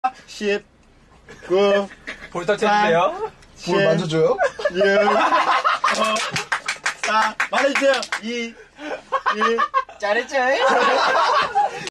10, 9, 볼터 쳐주세요. 볼 만져줘요? 6, 5, 4, 말해주세요. 2, 1. 잘했죠?